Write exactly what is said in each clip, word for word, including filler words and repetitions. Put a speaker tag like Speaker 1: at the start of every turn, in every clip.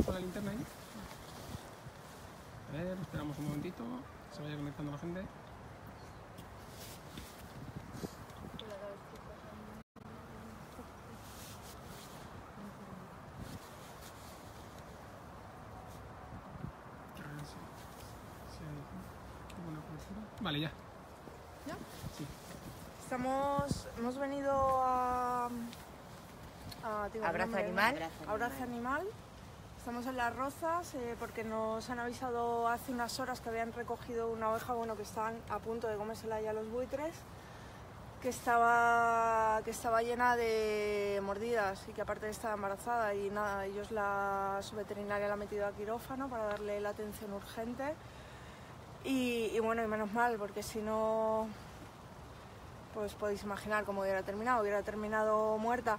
Speaker 1: con la linterna ahí. A ver, esperamos un momentito, que se vaya conectando la gente. Vale, ya.
Speaker 2: ¿Ya?
Speaker 1: Sí.
Speaker 2: Estamos, hemos venido a... a digo,
Speaker 3: Abrazo
Speaker 2: nombre,
Speaker 3: Animal.
Speaker 2: ¿no? Abrazo Animal. Estamos en Las Rozas eh, porque nos han avisado hace unas horas que habían recogido una oveja, bueno, que estaban a punto de comérsela ya los buitres, que estaba, que estaba llena de mordidas y que aparte estaba embarazada y nada, ellos la, su veterinaria la ha metido a quirófano para darle la atención urgente. Y, y bueno, y menos mal, porque si no, pues podéis imaginar cómo hubiera terminado, hubiera terminado muerta.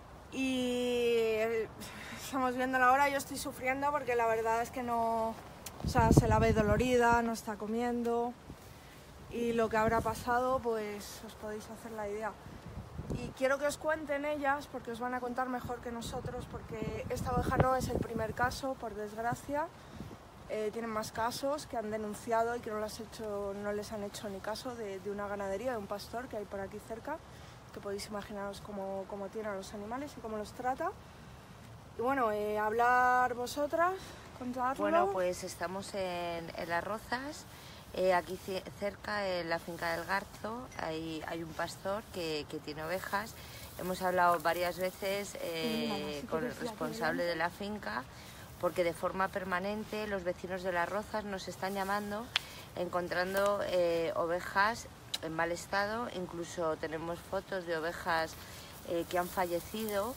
Speaker 2: Y estamos viéndola ahora, yo estoy sufriendo porque la verdad es que no, o sea, se la ve dolorida, no está comiendo. Y lo que habrá pasado, pues os podéis hacer la idea. Y quiero que os cuenten ellas, porque os van a contar mejor que nosotros, porque esta oveja no es el primer caso, por desgracia. Eh, tienen más casos que han denunciado y que no, las hecho, no les han hecho ni caso de, de una ganadería, de un pastor que hay por aquí cerca, que podéis imaginaros cómo, cómo tiene a los animales y cómo los trata. Y bueno, eh, hablar vosotras, contadlo.
Speaker 3: Bueno, pues estamos en, en Las Rozas, eh, aquí cerca, en la finca del Garzo, hay, hay un pastor que, que tiene ovejas. Hemos hablado varias veces eh, con el responsable de la finca, porque de forma permanente los vecinos de Las Rozas nos están llamando, encontrando eh, ovejas en mal estado, incluso tenemos fotos de ovejas eh, que han fallecido,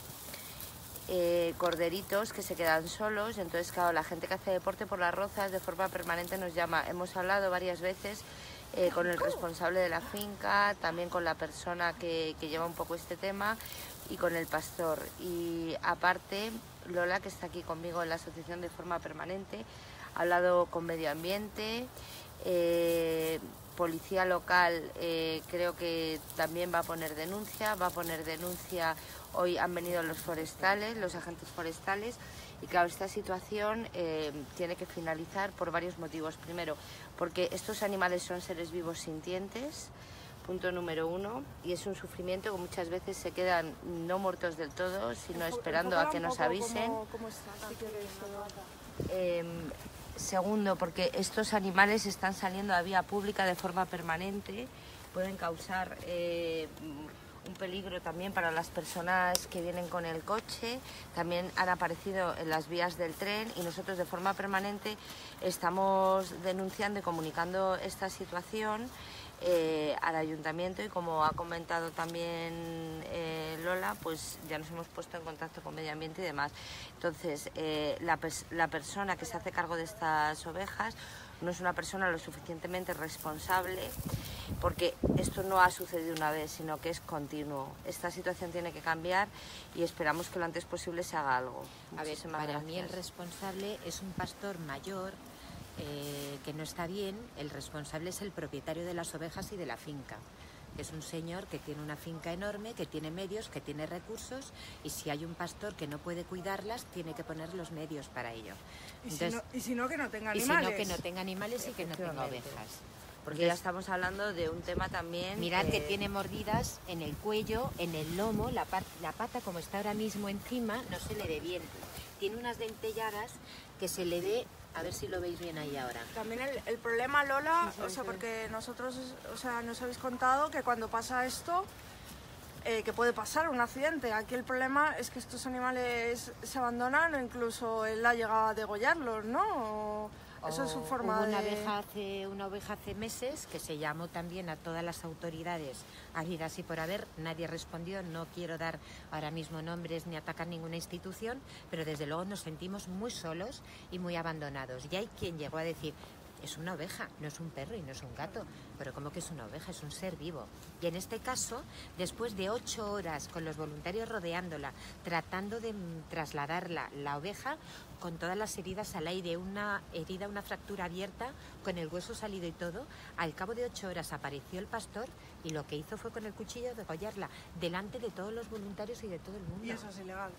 Speaker 3: eh, corderitos que se quedan solos. Entonces, claro, la gente que hace deporte por Las Rozas de forma permanente nos llama. Hemos hablado varias veces eh, con el responsable de la finca, también con la persona que, que lleva un poco este tema y con el pastor. Y aparte, Lola, que está aquí conmigo en la asociación de forma permanente, ha hablado con Medio Ambiente, eh, Policía Local, eh, creo que también va a poner denuncia, va a poner denuncia, hoy han venido los forestales, los agentes forestales, y claro, esta situación eh, tiene que finalizar por varios motivos. Primero, porque estos animales son seres vivos sintientes, punto número uno, y es un sufrimiento que muchas veces se quedan no muertos del todo, sino esperando a que nos avisen.
Speaker 2: ¿Cómo, cómo está? Si queréis,
Speaker 3: eh, segundo, porque estos animales están saliendo a vía pública de forma permanente, pueden causar eh, un peligro también para las personas que vienen con el coche, también han aparecido en las vías del tren y nosotros de forma permanente estamos denunciando y comunicando esta situación Eh, al ayuntamiento, y como ha comentado también eh, Lola, pues ya nos hemos puesto en contacto con Medio Ambiente y demás. Entonces, eh, la, la persona que se hace cargo de estas ovejas no es una persona lo suficientemente responsable, porque esto no ha sucedido una vez, sino que es continuo. Esta situación tiene que cambiar y esperamos que lo antes posible se haga algo.
Speaker 4: A ver, para
Speaker 3: gracias.
Speaker 4: mí el responsable es un pastor mayor, Eh, que no está bien. El responsable es el propietario de las ovejas y de la finca. Es un señor que tiene una finca enorme, que tiene medios, que tiene recursos, y si hay un pastor que no puede cuidarlas, tiene que poner los medios para ello.
Speaker 2: Y,
Speaker 4: Entonces,
Speaker 2: si, no, y si no, que no tenga
Speaker 4: y
Speaker 2: animales.
Speaker 4: si no, que no tenga animales y que no tenga ovejas.
Speaker 3: Porque ya estamos hablando de un tema también...
Speaker 4: Mirad
Speaker 3: eh...
Speaker 4: que tiene mordidas en el cuello, en el lomo, la, la pata como está ahora mismo encima, no se le ve bien. Tiene unas dentelladas que se le ve... A ver si lo veis bien ahí ahora.
Speaker 2: También el, el problema, Lola,
Speaker 4: sí, sí,
Speaker 2: o sea,
Speaker 4: sí.
Speaker 2: porque nosotros, o sea, nos habéis contado que cuando pasa esto, eh, que puede pasar un accidente. Aquí el problema es que estos animales se abandonan o incluso él ha llegado a degollarlos, ¿no? O, eso es su forma
Speaker 4: Hubo una
Speaker 2: de...
Speaker 4: oveja hace una oveja hace meses que se llamó también a todas las autoridades habidas y por haber, nadie respondió. No quiero dar ahora mismo nombres ni atacar ninguna institución, pero desde luego nos sentimos muy solos y muy abandonados. Y hay quien llegó a decir: es una oveja, no es un perro y no es un gato. Pero ¿cómo que es una oveja? Es un ser vivo. Y en este caso, después de ocho horas con los voluntarios rodeándola, tratando de trasladarla, la oveja, con todas las heridas al aire, una herida, una fractura abierta, con el hueso salido y todo, al cabo de ocho horas apareció el pastor y lo que hizo fue con el cuchillo degollarla, delante de todos los voluntarios y de todo el mundo.
Speaker 2: Y eso es ilegal.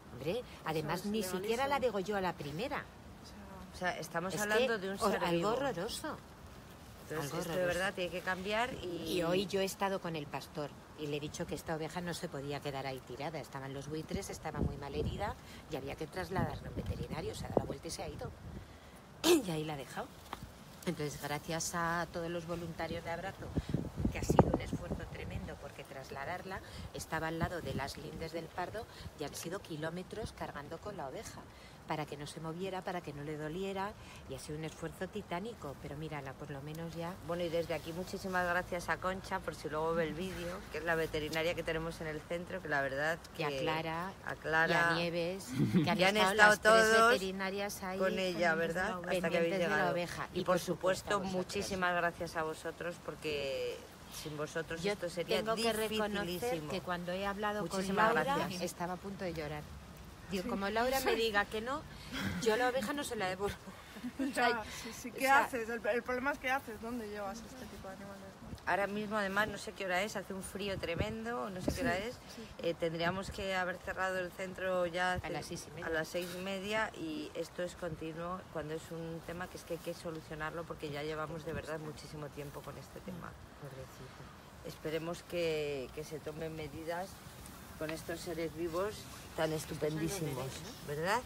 Speaker 4: Hombre, además
Speaker 2: es
Speaker 4: ni siquiera la
Speaker 2: legalísimo.
Speaker 4: digo yo a la primera.
Speaker 3: O sea, estamos
Speaker 4: Es
Speaker 3: hablando
Speaker 4: que,
Speaker 3: de un
Speaker 4: o-
Speaker 3: ser
Speaker 4: algo
Speaker 3: vivo.
Speaker 4: horroroso.
Speaker 3: Entonces,
Speaker 4: algo
Speaker 3: esto de
Speaker 4: horroroso.
Speaker 3: verdad tiene que cambiar y...
Speaker 4: Y hoy yo he estado con el pastor y le he dicho que esta oveja no se podía quedar ahí tirada. Estaban los buitres, estaba muy mal herida y había que trasladarla a un veterinario. Se ha dado la vuelta y se ha ido. Y ahí la ha dejado. Entonces, gracias a todos los voluntarios de Abrazo, que ha sido un esfuerzo tremendo, porque trasladarla estaba al lado de las lindes del Pardo y han sido kilómetros cargando con la oveja para que no se moviera, para que no le doliera, y ha sido un esfuerzo titánico, pero mírala, por lo menos ya...
Speaker 3: Bueno, y desde aquí muchísimas gracias a Concha, por si luego ve el vídeo, que es la veterinaria que tenemos en el centro, que la verdad que...
Speaker 4: Y a Clara,
Speaker 3: a Clara,
Speaker 4: y a Nieves, que han,
Speaker 3: que han
Speaker 4: estado,
Speaker 3: estado
Speaker 4: las tres
Speaker 3: todos
Speaker 4: veterinarias ahí
Speaker 3: con ella, ¿verdad? Hasta que habéis
Speaker 4: pendientes de la
Speaker 3: llegado.
Speaker 4: oveja.
Speaker 3: Y,
Speaker 4: Y,
Speaker 3: por
Speaker 4: por supuesto,
Speaker 3: supuesto,
Speaker 4: a vosotros.
Speaker 3: muchísimas gracias a vosotros, porque sin vosotros
Speaker 4: Yo
Speaker 3: esto sería
Speaker 4: tengo que reconocer
Speaker 3: dificilísimo.
Speaker 4: que cuando he hablado
Speaker 3: Muchísimas
Speaker 4: con Laura
Speaker 3: gracias.
Speaker 4: estaba a punto de llorar. Digo, como Laura me diga que no, yo la oveja no se la devuelvo.
Speaker 2: Ya, sí, sí. ¿Qué
Speaker 4: o sea,
Speaker 2: haces? El, el problema es qué haces, ¿dónde llevas este tipo de animales? ¿no?
Speaker 3: Ahora mismo, además, no sé qué hora es, hace un frío tremendo, no sé qué hora es. Eh, tendríamos que haber cerrado el centro ya hace-
Speaker 4: A las seis y media.
Speaker 3: a las seis y media, y esto es continuo cuando es un tema que es que hay que solucionarlo, porque ya llevamos de verdad muchísimo tiempo con este tema.
Speaker 4: Pobrecito.
Speaker 3: Esperemos que, que se tomen medidas con estos seres vivos tan estupendísimos, ¿verdad?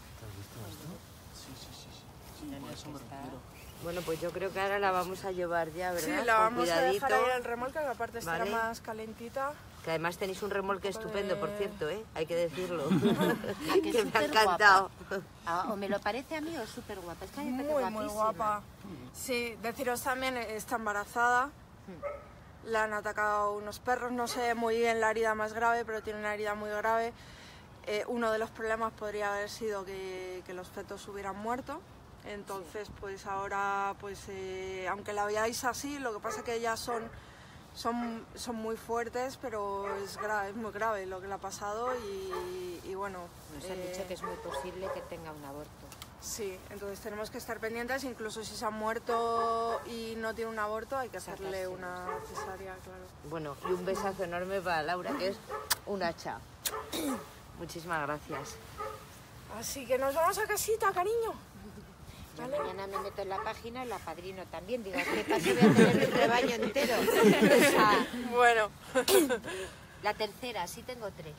Speaker 3: Bueno, pues yo creo que ahora la vamos a llevar ya, ¿verdad?
Speaker 2: Sí, la
Speaker 3: Con
Speaker 2: vamos a dejar
Speaker 3: cuidadito.
Speaker 2: ahí en el remolque, que aparte estará
Speaker 3: Vale.
Speaker 2: más calentita.
Speaker 3: Que además tenéis un remolque
Speaker 2: poco
Speaker 3: estupendo, por
Speaker 2: de-
Speaker 3: cierto, ¿eh? Hay que decirlo.
Speaker 4: que
Speaker 3: que
Speaker 4: es
Speaker 3: me ha
Speaker 4: superguapa.
Speaker 3: encantado.
Speaker 4: Ah, o me lo parece a mí o es súper guapa. Es que a mí me parece
Speaker 2: Muy, muy
Speaker 4: guapísima.
Speaker 2: guapa. Sí, deciros también, está embarazada. La han atacado unos perros, no sé muy bien la herida más grave, pero tiene una herida muy grave. Eh, uno de los problemas podría haber sido que, que los fetos hubieran muerto. Entonces, pues ahora, pues eh, aunque la veáis así, lo que pasa es que ellas son, son, son muy fuertes, pero es grave, es muy grave lo que le ha pasado y, y bueno...
Speaker 4: Nos han
Speaker 2: eh,
Speaker 4: dicho que es muy posible que tenga un aborto.
Speaker 2: Sí, entonces tenemos que estar pendientes, incluso si se ha muerto y no tiene un aborto, hay que hacerle
Speaker 4: Sacarse.
Speaker 2: una cesárea, claro.
Speaker 3: Bueno, y un besazo enorme para Laura, que es un hacha. Muchísimas gracias.
Speaker 2: Así que nos vamos a casita, cariño.
Speaker 4: Yo
Speaker 2: Vale.
Speaker 4: mañana me meto en la página y la padrino también. Digo, ¿qué pasa? Voy a tener el rebaño entero. O sea,
Speaker 2: Bueno,
Speaker 4: la tercera, sí tengo tres.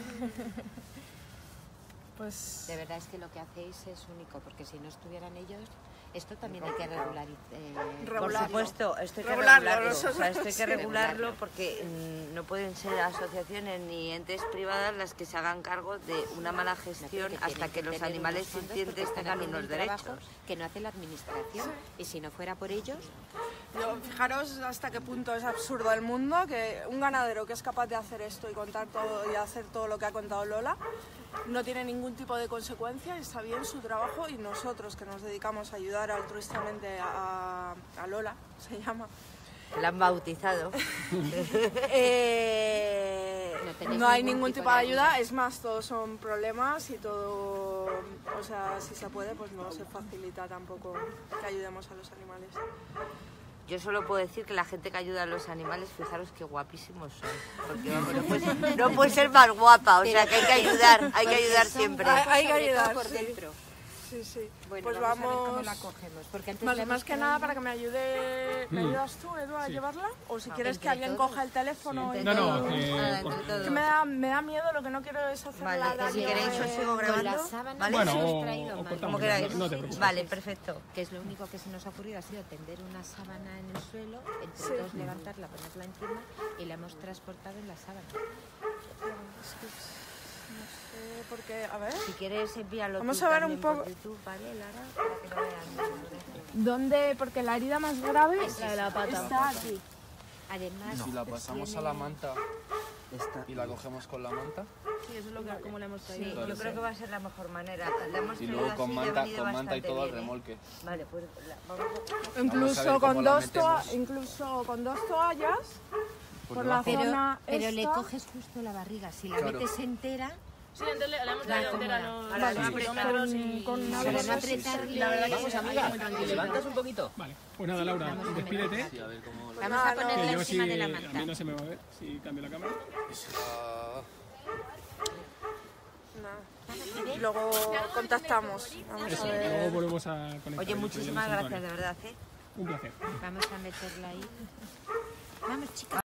Speaker 2: pues
Speaker 4: De verdad es que lo que hacéis es único, porque si no estuvieran ellos, esto también hay que regularizar. Eh,
Speaker 3: Por
Speaker 2: Regularlo.
Speaker 3: supuesto, esto hay que
Speaker 2: Regularlo,
Speaker 3: regularlo. O
Speaker 2: nosotros
Speaker 3: sea, esto hay que
Speaker 2: sí.
Speaker 3: regularlo porque mm, no pueden ser asociaciones ni entes privadas las que se hagan cargo de una mala gestión
Speaker 4: porque
Speaker 3: hasta
Speaker 4: tienen
Speaker 3: que los
Speaker 4: tener
Speaker 3: animales
Speaker 4: unos fondos porque
Speaker 3: sintientes
Speaker 4: están
Speaker 3: tengan
Speaker 4: haciendo
Speaker 3: unos
Speaker 4: un trabajo
Speaker 3: derechos.
Speaker 4: que no hace la administración. Y si no fuera por ellos,
Speaker 2: yo, fijaros hasta qué punto es absurdo el mundo que un ganadero que es capaz de hacer esto y contar todo y hacer todo lo que ha contado Lola no tiene ningún tipo de consecuencia, está bien su trabajo, y nosotros que nos dedicamos a ayudar altruistamente a, a Lola, se llama,
Speaker 3: La han bautizado.
Speaker 2: eh,
Speaker 4: No tenéis
Speaker 2: no hay
Speaker 4: ningún
Speaker 2: ningún
Speaker 4: tipo
Speaker 2: tipo
Speaker 4: de
Speaker 2: de ayuda,
Speaker 4: ayuda.
Speaker 2: es más, todos son problemas y todo, o sea, si se puede, pues no se facilita tampoco que ayudemos a los animales.
Speaker 3: Yo solo puedo decir que la gente que ayuda a los animales, fijaros qué guapísimos son. Porque vamos, no, puede ser, no puede ser más guapa, o sea que hay que ayudar, hay que ayudar siempre.
Speaker 2: Hay- hay que
Speaker 4: sobre todo
Speaker 2: ayudar,
Speaker 4: por
Speaker 2: sí.
Speaker 4: dentro.
Speaker 2: Sí, sí.
Speaker 4: Bueno,
Speaker 2: pues
Speaker 4: vamos,
Speaker 2: vamos,
Speaker 4: a ver cómo la cogemos. Porque antes
Speaker 2: más,
Speaker 4: la
Speaker 2: más
Speaker 4: hemos
Speaker 2: que
Speaker 4: quedado-
Speaker 2: nada para que me ayude, ¿me ayudas tú, Edu, a llevarla? O si quieres que
Speaker 4: entre
Speaker 2: alguien
Speaker 4: todos.
Speaker 2: coja el teléfono. y
Speaker 1: No, no,
Speaker 2: todo.
Speaker 1: eh,
Speaker 3: Nada,
Speaker 1: por-
Speaker 3: entre todos.
Speaker 2: Que me da, me da miedo, lo que no quiero es hacer
Speaker 3: Vale,
Speaker 2: la
Speaker 3: si
Speaker 2: daño
Speaker 3: queréis
Speaker 2: de-
Speaker 3: os sigo
Speaker 4: Con
Speaker 3: grabando.
Speaker 4: las sábanas
Speaker 3: ¿Vale?
Speaker 1: Bueno,
Speaker 4: hemos
Speaker 1: o-
Speaker 4: traído
Speaker 1: o
Speaker 4: mal.
Speaker 1: cortamos,
Speaker 3: Como queráis.
Speaker 1: no te preocupes.
Speaker 3: Vale, perfecto.
Speaker 4: Que es lo único que se nos ha ocurrido, ha sido tender una sábana en el suelo, entre
Speaker 2: Sí.
Speaker 4: dos levantarla, ponerla encima y la hemos transportado en la sábana.
Speaker 2: Es que, no sé, porque, a ver,
Speaker 3: Si quieres envíalo
Speaker 2: Vamos
Speaker 3: tú
Speaker 2: a ver
Speaker 3: también
Speaker 2: un poco-
Speaker 3: por YouTube, ¿vale, Lara? Para que lo vean.
Speaker 2: ¿dónde? Porque la herida más grave es la de la pata. Está aquí.
Speaker 4: Además,
Speaker 5: Si la pasamos a
Speaker 4: tiene-
Speaker 5: la manta y la cogemos con la manta
Speaker 2: Sí, eso es lo que, como le hemos
Speaker 3: Sí,
Speaker 2: traído.
Speaker 3: yo
Speaker 5: Claro,
Speaker 3: creo
Speaker 5: sí.
Speaker 3: que va a ser la mejor manera. La hemos
Speaker 5: y
Speaker 3: traído
Speaker 5: luego con
Speaker 3: así y ha
Speaker 5: manta,
Speaker 3: venido
Speaker 5: con manta y
Speaker 3: bastante
Speaker 5: todo al
Speaker 3: bien, ¿eh?
Speaker 5: remolque.
Speaker 3: Vale, pues la- vamos a...
Speaker 5: Vamos a ver
Speaker 2: Incluso
Speaker 5: cómo
Speaker 2: con,
Speaker 5: la
Speaker 2: dos toa-
Speaker 5: metemos.
Speaker 2: incluso con dos toallas,
Speaker 5: Por
Speaker 2: por la
Speaker 5: debajo.
Speaker 4: pero,
Speaker 2: zona
Speaker 4: pero le
Speaker 2: esta.
Speaker 4: coges justo la barriga. Si la
Speaker 5: Claro.
Speaker 4: metes entera,
Speaker 6: Sí, entonces le, le hemos traído
Speaker 4: Vale,
Speaker 6: entera
Speaker 4: cómoda.
Speaker 6: los,
Speaker 3: Vale,
Speaker 6: los
Speaker 3: sí.
Speaker 6: kilómetros y...
Speaker 2: Con una
Speaker 4: para no
Speaker 2: bolsa
Speaker 4: apretarle...
Speaker 6: La verdad que
Speaker 7: Vamos,
Speaker 6: sí,
Speaker 7: amiga,
Speaker 6: muy tranquilo.
Speaker 7: ¿te levantas un poquito?
Speaker 1: Vale, pues nada, Laura,
Speaker 4: Vamos a
Speaker 1: despídete.
Speaker 5: Sí, a ver cómo...
Speaker 2: Pues
Speaker 4: Vamos
Speaker 2: nada,
Speaker 4: a
Speaker 2: no.
Speaker 4: ponerla
Speaker 1: Que yo sí,
Speaker 4: encima de la
Speaker 1: a mí
Speaker 4: manta.
Speaker 1: no se me va a ver si cambio la cámara.
Speaker 5: Ah,
Speaker 2: Nada. y luego contactamos. Vamos
Speaker 1: Eso,
Speaker 2: a
Speaker 1: luego
Speaker 2: ver.
Speaker 1: volvemos a conectar.
Speaker 3: Oye,
Speaker 1: y
Speaker 3: muchísimas
Speaker 1: apoyamos a
Speaker 3: gracias,
Speaker 1: Antonio.
Speaker 3: de verdad, ¿eh?
Speaker 1: Un placer.
Speaker 4: Vamos a meterla ahí. Vamos, chicas.